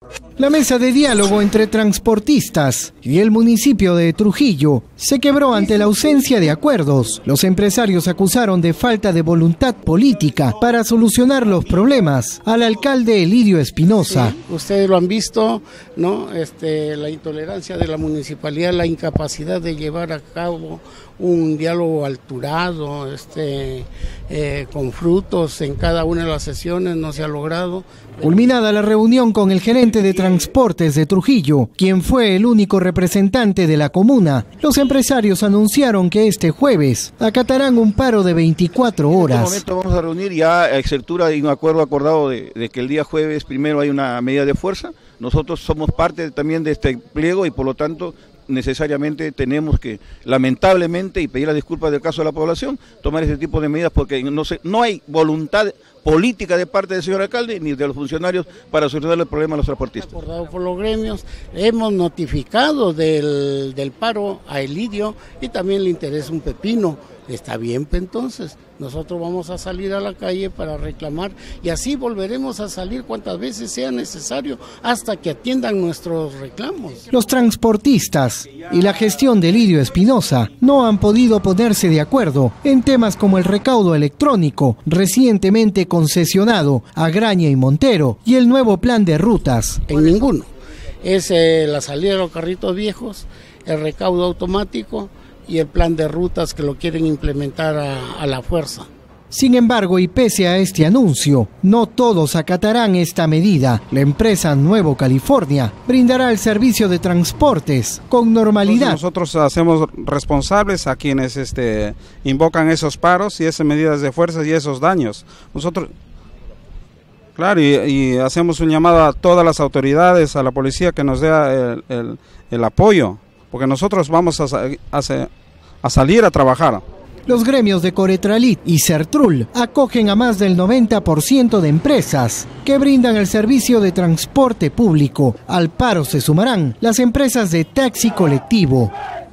La mesa de diálogo entre transportistas y el municipio de Trujillo se quebró ante la ausencia de acuerdos. Los empresarios acusaron de falta de voluntad política para solucionar los problemas al alcalde Elidio Espinosa. Sí, ustedes lo han visto, ¿no? La intolerancia de la municipalidad, la incapacidad de llevar a cabo un diálogo alturado, con frutos en cada una de las sesiones, no se ha logrado. Culminada la reunión con el gerente de transportes de Trujillo, quien fue el único representante de la comuna, los empresarios anunciaron que este jueves acatarán un paro de 24 horas. En este momento vamos a reunir ya a exceptura de un acuerdo acordado de que el día jueves primero hay una medida de fuerza. Nosotros somos parte también de este pliego y por lo tanto necesariamente tenemos que, lamentablemente, y pedir las disculpas del caso de la población, tomar ese tipo de medidas porque no hay voluntad política de parte del señor alcalde ni de los funcionarios para solucionar el problema de los transportistas. Acordado por los gremios, hemos notificado del paro a Elidio y también le interesa un pepino. Está bien, pues entonces nosotros vamos a salir a la calle para reclamar y así volveremos a salir cuantas veces sea necesario hasta que atiendan nuestros reclamos. Los transportistas y la gestión de Elidio Espinosa no han podido ponerse de acuerdo en temas como el recaudo electrónico recientemente concesionado a Graña y Montero y el nuevo plan de rutas. En ninguno. Es la salida de los carritos viejos, el recaudo automático y el plan de rutas que lo quieren implementar a la fuerza. Sin embargo, y pese a este anuncio, no todos acatarán esta medida. La empresa Nuevo California brindará el servicio de transportes con normalidad. Nosotros hacemos responsables a quienes invocan esos paros y esas medidas de fuerza y esos daños. Nosotros, claro, y hacemos un llamado a todas las autoridades, a la policía que nos dé el apoyo, porque nosotros vamos a salir a trabajar. Los gremios de Coretralit y Sertrul acogen a más del 90% de empresas que brindan el servicio de transporte público. Al paro se sumarán las empresas de taxi colectivo.